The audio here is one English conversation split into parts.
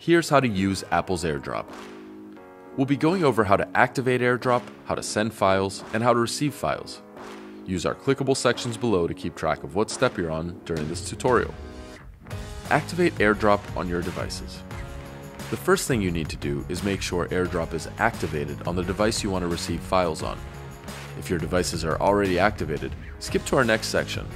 Here's how to use Apple's AirDrop. We'll be going over how to activate AirDrop, how to send files, and how to receive files. Use our clickable sections below to keep track of what step you're on during this tutorial. Activate AirDrop on your devices. The first thing you need to do is make sure AirDrop is activated on the device you want to receive files on. If your devices are already activated, skip to our next section.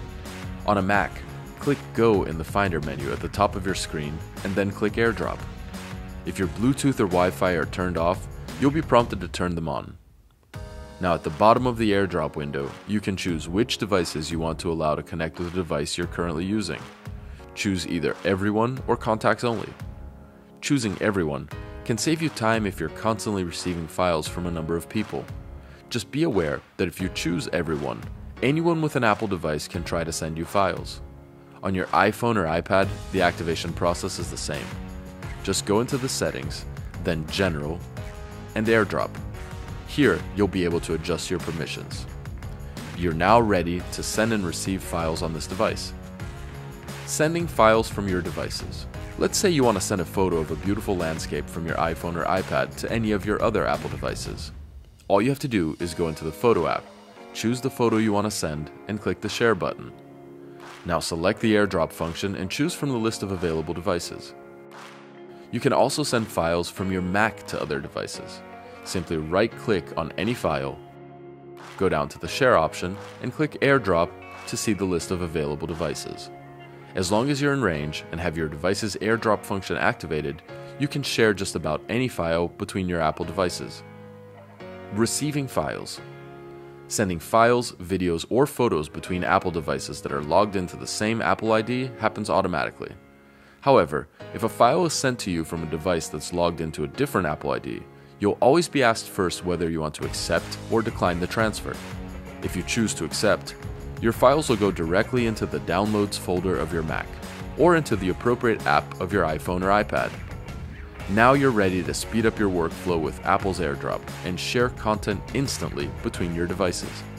On a Mac, click Go in the Finder menu at the top of your screen and then click AirDrop. If your Bluetooth or Wi-Fi are turned off, you'll be prompted to turn them on. Now at the bottom of the AirDrop window, you can choose which devices you want to allow to connect with the device you're currently using. Choose either Everyone or Contacts Only. Choosing Everyone can save you time if you're constantly receiving files from a number of people. Just be aware that if you choose Everyone, anyone with an Apple device can try to send you files. On your iPhone or iPad, the activation process is the same. Just go into the settings, then General, and AirDrop. Here, you'll be able to adjust your permissions. You're now ready to send and receive files on this device. Sending files from your devices. Let's say you want to send a photo of a beautiful landscape from your iPhone or iPad to any of your other Apple devices. All you have to do is go into the Photo app, choose the photo you want to send, and click the Share button. Now select the AirDrop function and choose from the list of available devices. You can also send files from your Mac to other devices. Simply right-click on any file, go down to the Share option, and click AirDrop to see the list of available devices. As long as you're in range and have your device's AirDrop function activated, you can share just about any file between your Apple devices. Receiving files. Sending files, videos, or photos between Apple devices that are logged into the same Apple ID happens automatically. However, if a file is sent to you from a device that's logged into a different Apple ID, you'll always be asked first whether you want to accept or decline the transfer. If you choose to accept, your files will go directly into the Downloads folder of your Mac, or into the appropriate app of your iPhone or iPad. Now you're ready to speed up your workflow with Apple's AirDrop and share content instantly between your devices.